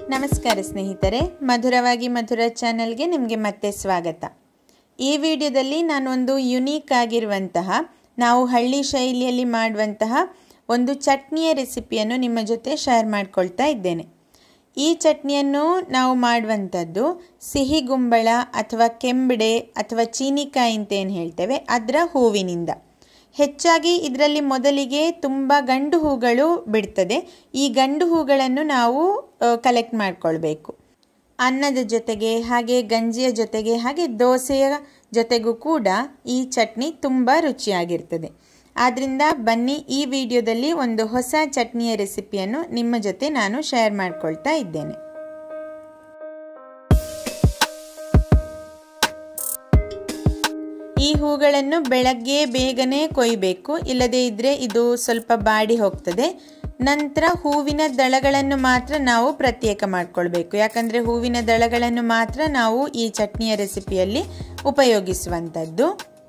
ನಮಸ್ಕಾರ ಸ್ನೇಹಿತರೆ, ಮಧುರವಾಗಿ ಮಧುರ ಚಾನೆಲ್ಗೆ ನಿಮಗೆ ಮತ್ತೆ ಸ್ವಾಗತ. ಈ ವಿಡಿಯೋದಲ್ಲಿ ನಾನೊಂದು ಯುನೀಕ್ ಆಗಿರುವಂತಹ ನಾವು ಹಳ್ಳಿ ಶೈಲಿಯಲ್ಲಿ ಮಾಡುವಂತಹ ಒಂದು ಚಟ್ನಿಯ ರೆಸಿಪಿಯನ್ನು ನಿಮ್ಮ ಜೊತೆ ಶೇರ್ ಮಾಡ್ಕೊಳ್ತಾ ಇದ್ದೇನೆ. ಈ ಚಟ್ನಿಯನ್ನು ನಾವು ಮಾಡುವಂಥದ್ದು ಸಿಹಿ ಗುಂಬಳ ಅಥವಾ ಕೆಂಬಡೆ ಅಥವಾ ಚೀನಿಕಾಯಿ ಅಂತ ಏನು ಹೇಳ್ತೇವೆ ಅದರ ಹೂವಿನಿಂದ. ಹೆಚ್ಚಾಗಿ ಇದರಲ್ಲಿ ಮೊದಲಿಗೆ ತುಂಬ ಗಂಡು ಹೂಗಳು ಬಿಡ್ತದೆ. ಈ ಗಂಡು ಹೂಗಳನ್ನು ನಾವು ಕಲೆಕ್ಟ್ ಮಾಡ್ಕೊಳ್ಬೇಕು. ಅನ್ನದ ಜೊತೆಗೆ, ಹಾಗೆ ಗಂಜಿಯ ಜೊತೆಗೆ, ಹಾಗೆ ದೋಸೆಯ ಜೊತೆಗೂ ಕೂಡ ಈ ಚಟ್ನಿ ತುಂಬ ರುಚಿಯಾಗಿರ್ತದೆ. ಆದ್ದರಿಂದ ಬನ್ನಿ, ಈ ವಿಡಿಯೋದಲ್ಲಿ ಒಂದು ಹೊಸ ಚಟ್ನಿಯ ರೆಸಿಪಿಯನ್ನು ನಿಮ್ಮ ಜೊತೆ ನಾನು ಶೇರ್ ಮಾಡ್ಕೊಳ್ತಾ ಇದ್ದೇನೆ. ಈ ಹೂಗಳನ್ನು ಬೆಳಗ್ಗೆ ಬೇಗನೆ ಕೊಯ್ಯಬೇಕು, ಇಲ್ಲದೇ ಇದ್ದರೆ ಇದು ಸ್ವಲ್ಪ ಬಾಡಿ ಹೋಗ್ತದೆ. ನಂತರ ಹೂವಿನ ದಳಗಳನ್ನು ಮಾತ್ರ ನಾವು ಪ್ರತ್ಯೇಕ ಮಾಡ್ಕೊಳ್ಬೇಕು, ಯಾಕಂದರೆ ಹೂವಿನ ದಳಗಳನ್ನು ಮಾತ್ರ ನಾವು ಈ ಚಟ್ನಿಯ ರೆಸಿಪಿಯಲ್ಲಿ ಉಪಯೋಗಿಸುವಂಥದ್ದು.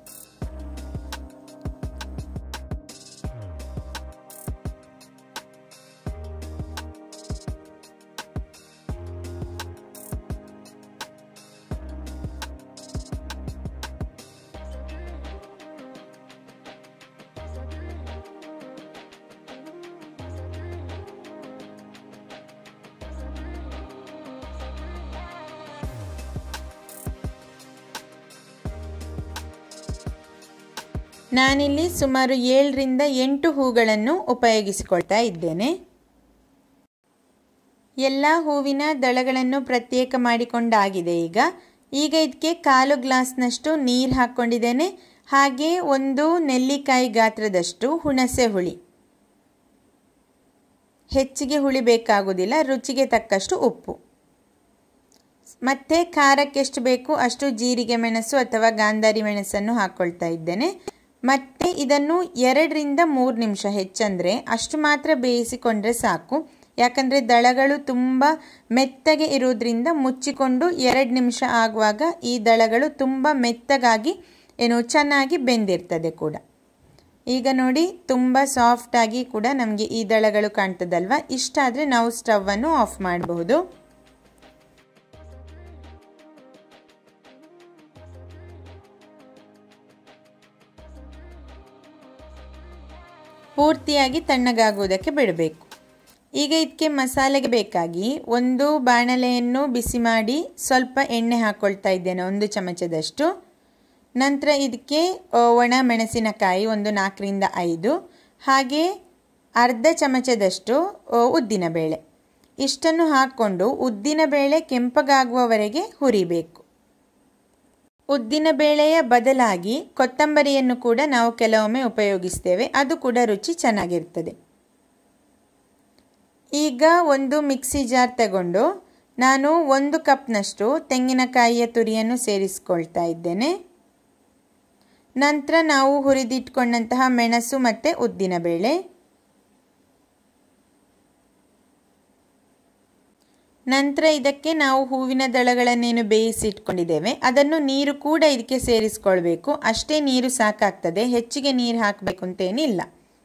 ನಾನಿಲ್ಲಿ ಸುಮಾರು 7 ರಿಂದ 8 ಹೂಗಳನ್ನು ಉಪಯೋಗಿಸಿಕೊಳ್ತಾ ಇದ್ದೇನೆ. ಎಲ್ಲ ಹೂವಿನ ದಳಗಳನ್ನು ಪ್ರತ್ಯೇಕ ಮಾಡಿಕೊಂಡಾಗಿದೆ. ಈಗ ಇದಕ್ಕೆ 1/4 ಗ್ಲಾಸ್ನಷ್ಟು ನೀರು ಹಾಕ್ಕೊಂಡಿದ್ದೇನೆ. ಹಾಗೆ ಒಂದು ನೆಲ್ಲಿಕಾಯಿ ಗಾತ್ರದಷ್ಟು ಹುಣಸೆ ಹುಳಿ. ಹೆಚ್ಚಿಗೆ ಹುಳಿ ಬೇಕಾಗುವುದಿಲ್ಲ, ರುಚಿಗೆ ತಕ್ಕಷ್ಟು ಉಪ್ಪು. ಮತ್ತು ಖಾರಕ್ಕೆ ಎಷ್ಟು ಬೇಕು ಅಷ್ಟು ಜೀರಿಗೆ ಮೆಣಸು ಅಥವಾ ಗಾಂಧಾರಿ ಮೆಣಸನ್ನು ಹಾಕ್ಕೊಳ್ತಾ ಇದ್ದೇನೆ. ಮತ್ತು ಇದನ್ನು 2 ರಿಂದ 3 ನಿಮಿಷ, ಹೆಚ್ಚಂದರೆ ಅಷ್ಟು ಮಾತ್ರ ಬೇಯಿಸಿಕೊಂಡ್ರೆ ಸಾಕು. ಯಾಕಂದರೆ ದಳಗಳು ತುಂಬ ಮೆತ್ತಗೆ ಇರೋದ್ರಿಂದ ಮುಚ್ಚಿಕೊಂಡು 2 ನಿಮಿಷ ಆಗುವಾಗ ಈ ದಳಗಳು ತುಂಬ ಮೆತ್ತಗಾಗಿ ಚೆನ್ನಾಗಿ ಬೆಂದಿರ್ತದೆ ಕೂಡ. ಈಗ ನೋಡಿ, ತುಂಬ ಸಾಫ್ಟಾಗಿ ಕೂಡ ನಮಗೆ ಈ ದಳಗಳು ಕಾಣ್ತದಲ್ವ. ಇಷ್ಟಾದರೆ ನಾವು ಸ್ಟವನ್ನು ಆಫ್ ಮಾಡಬಹುದು. ಪೂರ್ತಿಯಾಗಿ ತಣ್ಣಗಾಗುವುದಕ್ಕೆ ಬಿಡಬೇಕು. ಈಗ ಇದಕ್ಕೆ ಮಸಾಲೆಗೆ ಬೇಕಾಗಿ ಒಂದು ಬಾಣಲೆಯನ್ನು ಬಿಸಿ ಮಾಡಿ ಸ್ವಲ್ಪ ಎಣ್ಣೆ ಹಾಕ್ಕೊಳ್ತಾ ಇದ್ದೇನೆ, 1 ಚಮಚದಷ್ಟು. ನಂತರ ಇದಕ್ಕೆ ಒಣ ಮೆಣಸಿನಕಾಯಿ ಒಂದು 4 ರಿಂದ 5, ಹಾಗೆ ಅರ್ಧ ಚಮಚದಷ್ಟು ಉದ್ದಿನಬೇಳೆ. ಇಷ್ಟನ್ನು ಹಾಕ್ಕೊಂಡು ಉದ್ದಿನಬೇಳೆ ಕೆಂಪಗಾಗುವವರೆಗೆ ಹುರಿಬೇಕು. ಉದ್ದಿನಬೇಳೆಯ ಬದಲಾಗಿ ಕೊತ್ತಂಬರಿಯನ್ನು ಕೂಡ ನಾವು ಕೆಲವೊಮ್ಮೆ ಉಪಯೋಗಿಸ್ತೇವೆ, ಅದು ಕೂಡ ರುಚಿ ಚೆನ್ನಾಗಿರ್ತದೆ. ಈಗ ಒಂದು ಮಿಕ್ಸಿ ಜಾರ್ ತಗೊಂಡು ನಾನು 1 ಕಪ್ನಷ್ಟು ತೆಂಗಿನಕಾಯಿಯ ತುರಿಯನ್ನು ಸೇರಿಸ್ಕೊಳ್ತಾ ಇದ್ದೇನೆ. ನಂತರ ನಾವು ಹುರಿದಿಟ್ಕೊಂಡಂತಹ ಮೆಣಸು ಮತ್ತು ಉದ್ದಿನಬೇಳೆ, ನಂತರ ಇದಕ್ಕೆ ನಾವು ಹೂವಿನ ದಳಗಳನ್ನೇನು ಬೇಯಿಸಿಟ್ಕೊಂಡಿದ್ದೇವೆ ಅದನ್ನು ನೀರು ಕೂಡ ಇದಕ್ಕೆ ಸೇರಿಸ್ಕೊಳ್ಬೇಕು. ಅಷ್ಟೇ ನೀರು ಸಾಕಾಗ್ತದೆ, ಹೆಚ್ಚಿಗೆ ನೀರು ಹಾಕಬೇಕು ಅಂತೇನಿಲ್ಲ.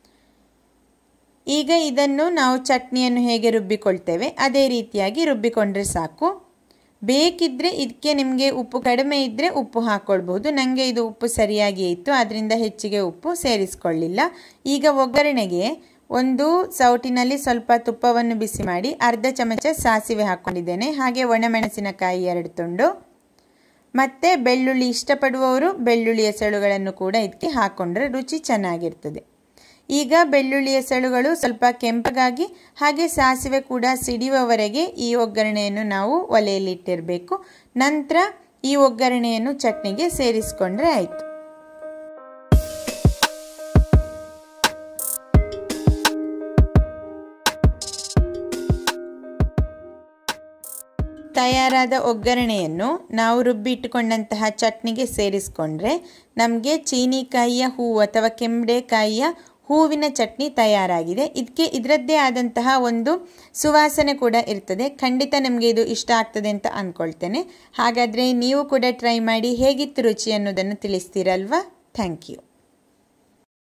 ಈಗ ಇದನ್ನು ನಾವು ಚಟ್ನಿಯನ್ನು ಹೇಗೆ ರುಬ್ಬಿಕೊಳ್ತೇವೆ ಅದೇ ರೀತಿಯಾಗಿ ರುಬ್ಬಿಕೊಂಡ್ರೆ ಸಾಕು. ಬೇಕಿದ್ದರೆ ಇದಕ್ಕೆ ನಿಮಗೆ ಉಪ್ಪು ಕಡಿಮೆ ಇದ್ದರೆ ಉಪ್ಪು ಹಾಕ್ಕೊಳ್ಬಹುದು. ನನಗೆ ಇದು ಉಪ್ಪು ಸರಿಯಾಗಿ ಇತ್ತು, ಅದರಿಂದ ಹೆಚ್ಚಿಗೆ ಉಪ್ಪು ಸೇರಿಸ್ಕೊಳ್ಳಿಲ್ಲ. ಈಗ ಒಗ್ಗರಣೆಗೆ ಒಂದು ಸೌಟಿನಲ್ಲಿ ಸ್ವಲ್ಪ ತುಪ್ಪವನ್ನು ಬಿಸಿ ಮಾಡಿ ಅರ್ಧ ಚಮಚ ಸಾಸಿವೆ ಹಾಕ್ಕೊಂಡಿದ್ದೇನೆ. ಹಾಗೆ ಒಣಮೆಣಸಿನಕಾಯಿ 2 ತುಂಡು, ಮತ್ತು ಬೆಳ್ಳುಳ್ಳಿ. ಇಷ್ಟಪಡುವವರು ಬೆಳ್ಳುಳ್ಳಿಯ ಸೆಳುಗಳನ್ನು ಕೂಡ ಇದಕ್ಕೆ ಹಾಕ್ಕೊಂಡ್ರೆ ರುಚಿ ಚೆನ್ನಾಗಿರ್ತದೆ. ಈಗ ಬೆಳ್ಳುಳ್ಳಿಯ ಸೆಳುಗಳು ಸ್ವಲ್ಪ ಕೆಂಪಗಾಗಿ ಹಾಗೆ ಸಾಸಿವೆ ಕೂಡ ಸಿಡಿಯುವವರೆಗೆ ಈ ಒಗ್ಗರಣೆಯನ್ನು ನಾವು ಒಲೆಯಲ್ಲಿ ಇಟ್ಟಿರಬೇಕು. ನಂತರ ಈ ಒಗ್ಗರಣೆಯನ್ನು ಚಟ್ನಿಗೆ ಸೇರಿಸ್ಕೊಂಡ್ರೆ ಆಯಿತು. ತಯಾರಾದ ಒಗ್ಗರಣೆಯನ್ನು ನಾವು ರುಬ್ಬಿಟ್ಟುಕೊಂಡಂತಹ ಚಟ್ನಿಗೆ ಸೇರಿಸ್ಕೊಂಡ್ರೆ ನಮಗೆ ಚೀನಿಕಾಯಿಯ ಹೂವು ಅಥವಾ ಕೆಂಬೆಕಾಯಿಯ ಹೂವಿನ ಚಟ್ನಿ ತಯಾರಾಗಿದೆ. ಇದರದ್ದೇ ಆದಂತಹ ಒಂದು ಸುವಾಸನೆ ಕೂಡ ಇರ್ತದೆ. ಖಂಡಿತ ನಿಮಗೆ ಇದು ಇಷ್ಟ ಆಗ್ತದೆ ಅಂತ ಅಂದ್ಕೊಳ್ತೇನೆ. ಹಾಗಾದರೆ ನೀವು ಕೂಡ ಟ್ರೈ ಮಾಡಿ, ಹೇಗಿತ್ತು ರುಚಿ ಅನ್ನೋದನ್ನು ತಿಳಿಸ್ತೀರಲ್ವಾ. Thank you.